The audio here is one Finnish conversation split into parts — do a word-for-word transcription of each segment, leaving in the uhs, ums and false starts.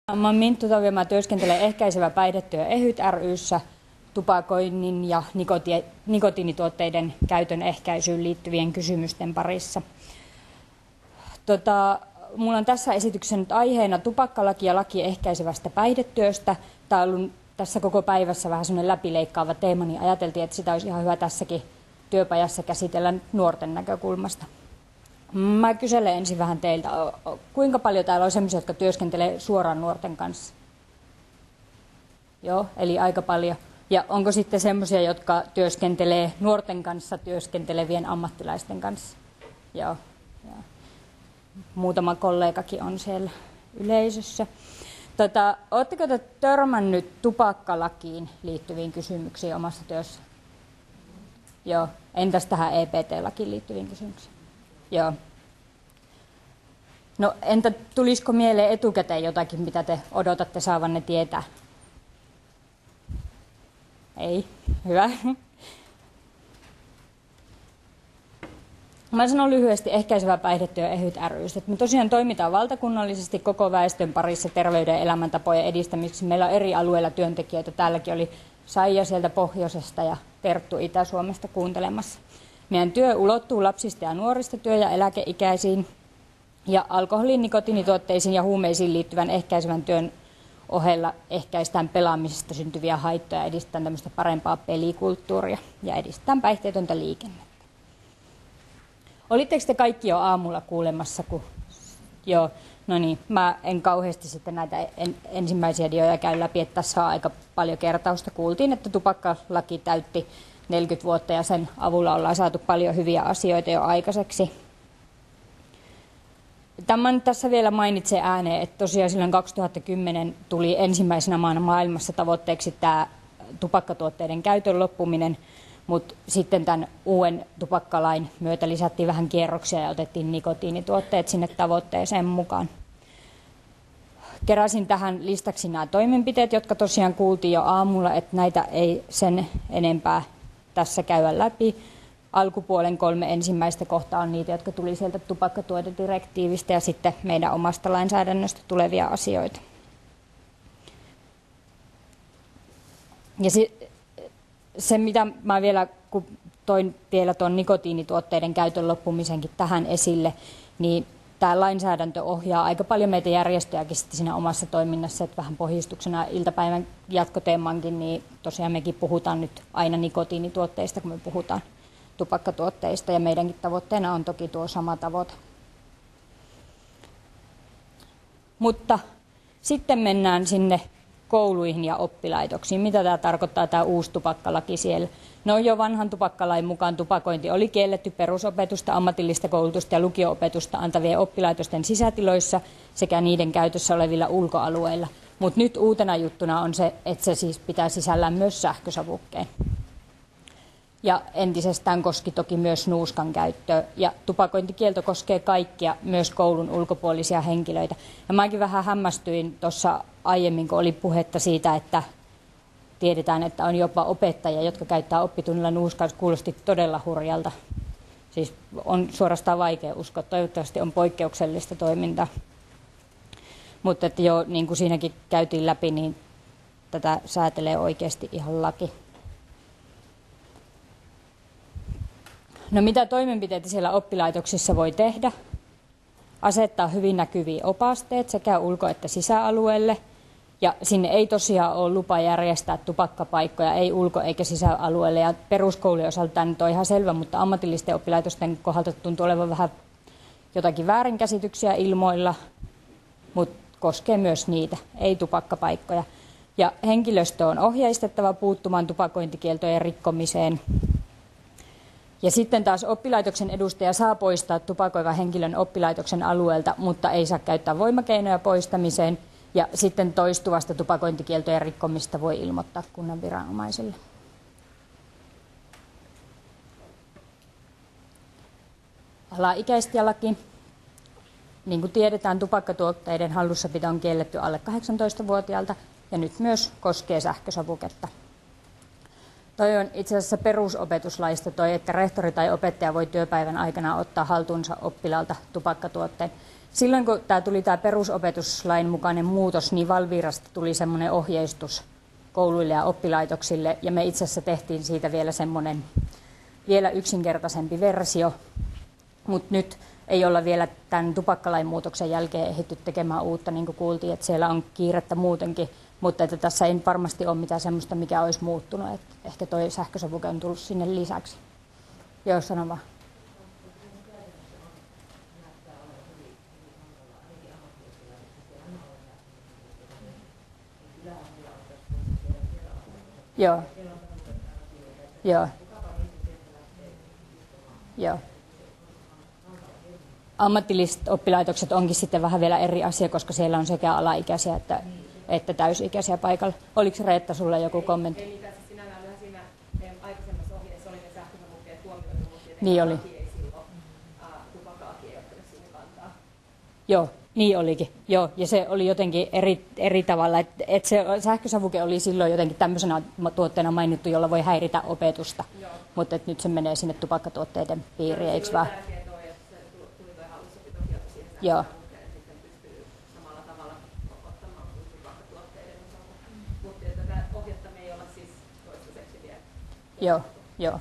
Mä oon Minttu Tovio, mä työskentelen ehkäisevä päihdetyö EHYT ry:ssä tupakoinnin ja nikoti- nikotiinituotteiden käytön ehkäisyyn liittyvien kysymysten parissa. Tota, mulla on tässä esityksessä nyt aiheena tupakkalaki ja laki ehkäisevästä päihdetyöstä. Tämä on ollut tässä koko päivässä vähän semmoinen läpileikkaava teema, niin ajateltiin, että sitä olisi ihan hyvä tässäkin työpajassa käsitellä nuorten näkökulmasta. Mä kyselen ensin vähän teiltä, kuinka paljon täällä on sellaisia, jotka työskentelee suoraan nuorten kanssa? Joo, eli aika paljon. Ja onko sitten sellaisia, jotka työskentelee nuorten kanssa työskentelevien ammattilaisten kanssa? Joo. Ja muutama kollegakin on siellä yleisössä. Tota, oletteko te törmännyt tupakkalakiin liittyviin kysymyksiin omassa työssä? Joo. Entäs tähän E P T-lakiin liittyviin kysymyksiin? Joo. No entä tulisiko mieleen etukäteen jotakin, mitä te odotatte saavanne tietää? Ei. Hyvä. Mä sanon lyhyesti ehkäisevä päihdetyö EHYT ry:stä. Me tosiaan toimitaan valtakunnallisesti koko väestön parissa terveyden ja elämäntapojen edistämiseksi. Meillä on eri alueilla työntekijöitä. Täälläkin oli Saija sieltä pohjoisesta ja Terttu Itä-Suomesta kuuntelemassa. Meidän työ ulottuu lapsista ja nuorista työ- ja eläkeikäisiin ja alkoholiin, nikotiinituotteisiin ja huumeisiin liittyvän ehkäisevän työn ohella ehkäistään pelaamisesta syntyviä haittoja, edistetään tämmöistä parempaa pelikulttuuria ja edistetään päihteetöntä liikennettä. Olitteko te kaikki jo aamulla kuulemassa? Kun... Joo, no niin, mä en kauheasti sitten näitä en, ensimmäisiä dioja käy läpi, että tässä on aika paljon kertausta. Kuultiin, että tupakkalaki täytti neljäkymmentä vuotta ja sen avulla ollaan saatu paljon hyviä asioita jo aikaiseksi. Tämän tässä vielä mainitsen ääneen, että tosiaan silloin kaksituhattakymmenen tuli ensimmäisenä maana maailmassa tavoitteeksi tämä tupakkatuotteiden käytön loppuminen, mutta sitten tämän uuden tupakkalain myötä lisättiin vähän kierroksia ja otettiin nikotiinituotteet sinne tavoitteeseen mukaan. Keräsin tähän listaksi nämä toimenpiteet, jotka tosiaan kuultiin jo aamulla, että näitä ei sen enempää tässä käydä läpi. Alkupuolen kolme ensimmäistä kohtaa on niitä, jotka tuli sieltä tupakkatuotedirektiivistä ja sitten meidän omasta lainsäädännöstä tulevia asioita. Ja se, se mitä mä vielä, kun toin vielä tuon nikotiinituotteiden käytön loppumisenkin tähän esille, niin tämä lainsäädäntö ohjaa aika paljon meitä järjestöjäkin sitten siinä omassa toiminnassa, että vähän pohjustuksena iltapäivän jatkoteemankin, niin tosiaan mekin puhutaan nyt aina nikotiinituotteista, kun me puhutaan tupakkatuotteista, ja meidänkin tavoitteena on toki tuo sama tavoite. Mutta sitten mennään sinne kouluihin ja oppilaitoksiin. Mitä tämä tarkoittaa, tämä uusi tupakkalaki siellä? No jo vanhan tupakkalain mukaan tupakointi oli kielletty perusopetusta, ammatillista koulutusta ja lukio-opetusta antavien oppilaitosten sisätiloissa sekä niiden käytössä olevilla ulkoalueilla. Mutta nyt uutena juttuna on se, että se siis pitää sisällään myös sähkösavukkeen. Ja entisestään koski toki myös nuuskan käyttöä. Ja tupakointikielto koskee kaikkia, myös koulun ulkopuolisia henkilöitä. Ja mäkin vähän hämmästyin tuossa aiemmin, kun oli puhetta siitä, että tiedetään, että on jopa opettajia, jotka käyttää oppitunnilla nuuskaa. Kuulosti todella hurjalta. Siis on suorastaan vaikea uskoa. Toivottavasti on poikkeuksellista toimintaa. Mutta että jo niin kuin siinäkin käytiin läpi, niin tätä säätelee oikeasti ihan laki. No mitä toimenpiteitä siellä oppilaitoksissa voi tehdä? Asettaa hyvin näkyviä opasteet sekä ulko- että sisäalueelle. Ja sinne ei tosiaan ole lupa järjestää tupakkapaikkoja, ei ulko- eikä sisäalueelle. Ja peruskoulujen osalta tämä nyt on ihan selvä, mutta ammatillisten oppilaitosten kohdalta tuntuu olevan vähän jotakin väärinkäsityksiä ilmoilla, mutta koskee myös niitä, ei tupakkapaikkoja. Ja henkilöstö on ohjeistettava puuttumaan tupakointikieltojen rikkomiseen. Ja sitten taas oppilaitoksen edustaja saa poistaa tupakoivan henkilön oppilaitoksen alueelta, mutta ei saa käyttää voimakeinoja poistamiseen. Ja sitten toistuvasta tupakointikieltojen rikkomista voi ilmoittaa kunnan viranomaisille. Alaikäiset-laki. Niin kuin tiedetään, tupakkatuotteiden hallussapito on kielletty alle kahdeksantoistavuotiaalta ja nyt myös koskee sähkösavuketta. Toi on itse asiassa perusopetuslaista toi, että rehtori tai opettaja voi työpäivän aikana ottaa haltuunsa oppilaalta tupakkatuotteen. silloin kun tämä tuli tämä perusopetuslain mukainen muutos, niin Valvirasta tuli semmoinen ohjeistus kouluille ja oppilaitoksille, ja me itse asiassa tehtiin siitä vielä semmoinen vielä yksinkertaisempi versio, mutta nyt ei olla vielä tämän tupakkalain muutoksen jälkeen ehditty tekemään uutta, niin kuin kuultiin, että siellä on kiirettä muutenkin, mutta että tässä ei varmasti ole mitään semmoista, mikä olisi muuttunut, että ehkä toi sähkösavuke on tullut sinne lisäksi. Joo, sano vaan. Joo. Joo. Joo. Ammatilliset oppilaitokset onkin sitten vähän vielä eri asia, koska siellä on sekä alaikäisiä että, että täysi-ikäisiä paikalla. Oliko Reetta sulla joku kommentti? Eli tässä sinällään siinä meidän aikaisemmassa ohjeessa oli ne sähkösavukkeet huomioitu, mutta niin oli. ei silloin tupakkalaki ei ottanut siihen kantaa. Joo, niin olikin. Joo, ja se oli jotenkin eri, eri tavalla, että et se sähkösavuke oli silloin jotenkin tämmöisenä tuotteena mainittu, jolla voi häiritä opetusta, joo. Mutta nyt se menee sinne tupakkatuotteiden piiriin, eikö vaan? Joo. Sitten pystyy samalla tavalla ottamaan kuin tupakkatuotteiden osalta. Mutta tätä ohjetta me ei olla siis toistaiseksi vielä. Joo, joo.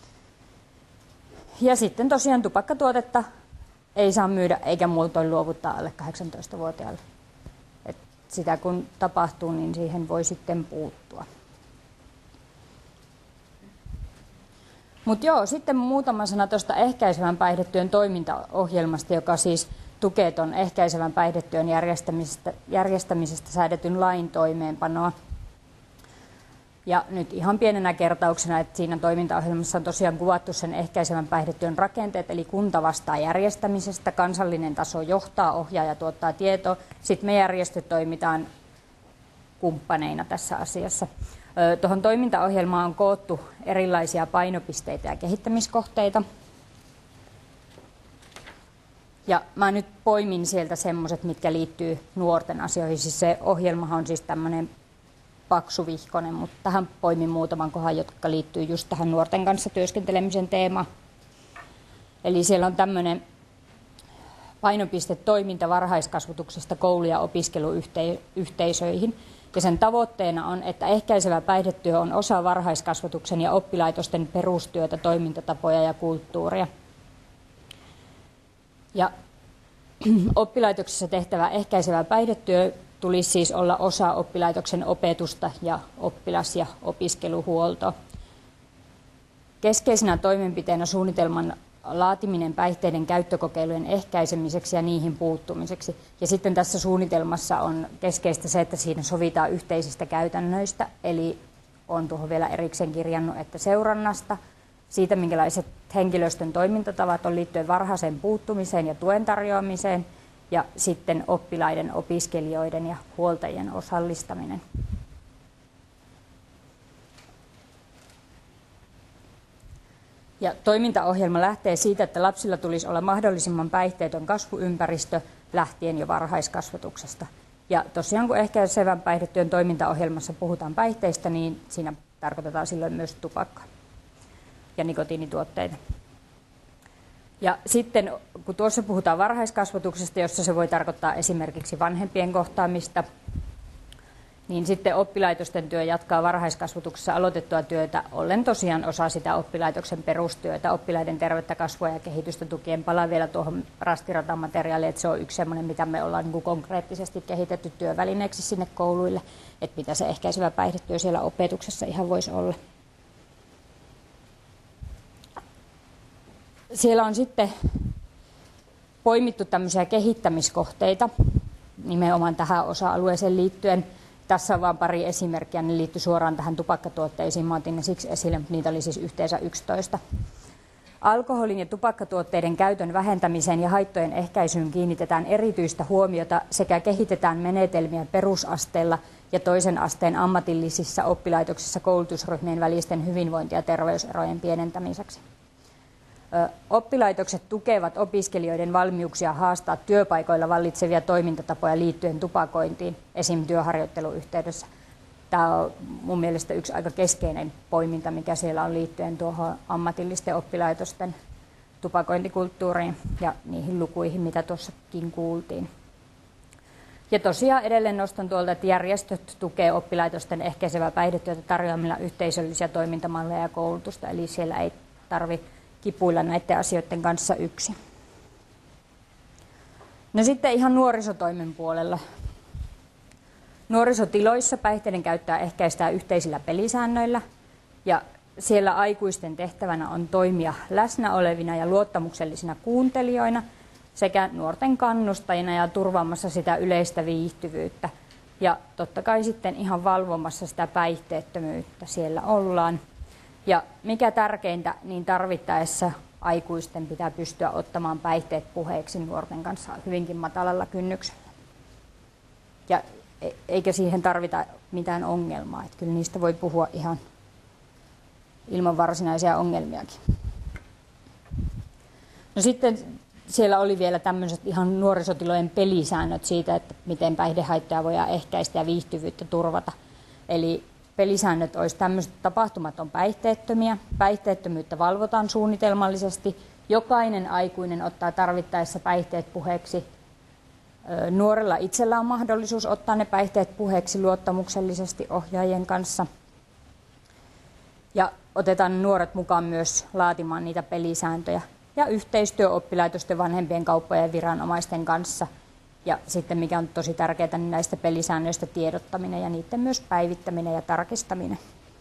Ja sitten tosiaan tupakkatuotetta ei saa myydä eikä muutoin luovuttaa alle kahdeksantoistavuotiaalle. Et sitä kun tapahtuu, niin siihen voi sitten puuttua. Mutta joo, sitten muutama sana tuosta ehkäisevän päihdetyön toimintaohjelmasta, joka siis tukee tuon ehkäisevän päihdetyön järjestämisestä, järjestämisestä säädetyn lain toimeenpanoa. Ja nyt ihan pienenä kertauksena, että siinä toimintaohjelmassa on tosiaan kuvattu sen ehkäisevän päihdetyön rakenteet, eli kunta vastaa järjestämisestä, kansallinen taso johtaa, ohjaa ja tuottaa tietoa. Sitten me järjestöt toimitaan kumppaneina tässä asiassa. Tuohon toimintaohjelmaan on koottu erilaisia painopisteitä ja kehittämiskohteita. Ja mä nyt poimin sieltä semmoiset, mitkä liittyy nuorten asioihin. Siis se ohjelmahan on siis tämmöinen paksuvihkonen, mutta tähän poimin muutaman kohan, jotka liittyy just tähän nuorten kanssa työskentelemisen teemaan. Eli siellä on tämmöinen painopiste toiminta varhaiskasvatuksesta koulu- ja opiskeluyhteisöihin. Ja sen tavoitteena on, että ehkäisevä päihdetyö on osa varhaiskasvatuksen ja oppilaitosten perustyötä, toimintatapoja ja kulttuuria. Ja oppilaitoksessa tehtävä ehkäisevä päihdetyö tulisi siis olla osa oppilaitoksen opetusta ja oppilas- ja opiskeluhuoltoa. Keskeisenä toimenpiteenä suunnitelman laatiminen päihteiden käyttökokeilujen ehkäisemiseksi ja niihin puuttumiseksi. Ja sitten tässä suunnitelmassa on keskeistä se, että siinä sovitaan yhteisistä käytännöistä, eli on tuohon vielä erikseen kirjannut, että seurannasta, siitä minkälaiset henkilöstön toimintatavat on liittyen varhaiseen puuttumiseen ja tuen tarjoamiseen, ja sitten oppilaiden, opiskelijoiden ja huoltajien osallistaminen. Ja toimintaohjelma lähtee siitä, että lapsilla tulisi olla mahdollisimman päihteetön kasvuympäristö lähtien jo varhaiskasvatuksesta. Ja tosiaan kun ehkäisevän päihdetyön toimintaohjelmassa puhutaan päihteistä, niin siinä tarkoitetaan silloin myös tupakkaa ja nikotiinituotteita. Ja sitten kun tuossa puhutaan varhaiskasvatuksesta, jossa se voi tarkoittaa esimerkiksi vanhempien kohtaamista, niin sitten oppilaitosten työ jatkaa varhaiskasvatuksessa aloitettua työtä, ollen tosiaan osa sitä oppilaitoksen perustyötä, oppilaiden tervettä kasvua ja kehitystä tukien. Palaan vielä tuohon rastirata-materiaaliin, että se on yksi sellainen, mitä me ollaan niin kuin konkreettisesti kehitetty työvälineeksi sinne kouluille, että mitä se ehkäisevä päihdetyö siellä opetuksessa ihan voisi olla. Siellä on sitten poimittu tämmöisiä kehittämiskohteita nimenomaan tähän osa-alueeseen liittyen. Tässä on vain pari esimerkkiä, ne liittyy suoraan tähän tupakkatuotteisiin. Mä otin ne siksi esille, mutta niitä oli siis yhteensä yksitoista. Alkoholin ja tupakkatuotteiden käytön vähentämiseen ja haittojen ehkäisyyn kiinnitetään erityistä huomiota sekä kehitetään menetelmiä perusasteella ja toisen asteen ammatillisissa oppilaitoksissa koulutusryhmien välisten hyvinvointi- ja terveyserojen pienentämiseksi. Oppilaitokset tukevat opiskelijoiden valmiuksia haastaa työpaikoilla vallitsevia toimintatapoja liittyen tupakointiin, esim. Työharjoitteluyhteydessä. Tämä on mun mielestä yksi aika keskeinen poiminta, mikä siellä on liittyen tuohon ammatillisten oppilaitosten tupakointikulttuuriin ja niihin lukuihin, mitä tuossakin kuultiin. Ja tosiaan edelleen nostan tuolta, että järjestöt tukee oppilaitosten ehkäisevää päihdetyötä tarjoamilla yhteisöllisiä toimintamalleja ja koulutusta, eli siellä ei tarvitse kipuilla näiden asioiden kanssa yksin. No sitten ihan nuorisotoimen puolella. Nuorisotiloissa päihteiden käyttöä ehkäistään yhteisillä pelisäännöillä ja siellä aikuisten tehtävänä on toimia läsnä olevina ja luottamuksellisina kuuntelijoina sekä nuorten kannustajina ja turvaamassa sitä yleistä viihtyvyyttä. Ja totta kai sitten ihan valvomassa sitä päihteettömyyttä siellä ollaan. Ja mikä tärkeintä, niin tarvittaessa aikuisten pitää pystyä ottamaan päihteet puheeksi nuorten kanssa hyvinkin matalalla kynnyksellä. Ja eikä siihen tarvita mitään ongelmaa, että kyllä niistä voi puhua ihan ilman varsinaisia ongelmiakin. No sitten siellä oli vielä tämmöiset ihan nuorisotilojen pelisäännöt siitä, että miten päihdehaittoja voidaan ehkäistä ja viihtyvyyttä turvata. Eli pelisäännöt olisi tämmöiset, että tapahtumat on päihteettömiä, päihteettömyyttä valvotaan suunnitelmallisesti, jokainen aikuinen ottaa tarvittaessa päihteet puheeksi. Nuorella itsellä on mahdollisuus ottaa ne päihteet puheeksi luottamuksellisesti ohjaajien kanssa. Ja otetaan nuoret mukaan myös laatimaan niitä pelisääntöjä. Ja yhteistyö oppilaitosten, vanhempien, kauppojen ja viranomaisten kanssa. Ja sitten mikä on tosi tärkeää, niin näistä pelisäännöistä tiedottaminen ja niiden myös päivittäminen ja tarkistaminen.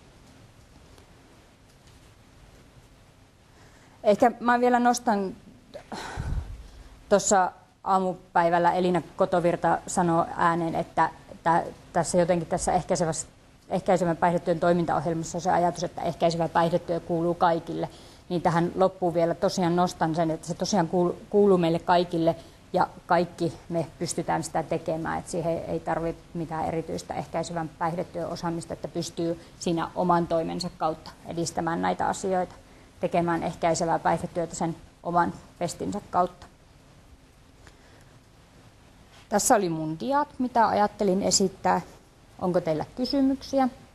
Ehkä mä vielä nostan tuossa aamupäivällä Elina Kotovirta sanoi ääneen, että tässä jotenkin tässä ehkäisevän päihdetyön toimintaohjelmassa on se ajatus, että ehkäisevä päihdetyö kuuluu kaikille. Niin tähän loppuun vielä tosiaan nostan sen, että se tosiaan kuuluu meille kaikille ja kaikki me pystytään sitä tekemään. Että siihen ei tarvitse mitään erityistä ehkäisevän päihdetyön osaamista, että pystyy siinä oman toimensa kautta edistämään näitä asioita, tekemään ehkäisevää päihdetyötä sen oman pestinsä kautta. Tässä oli mun diat, mitä ajattelin esittää. Onko teillä kysymyksiä?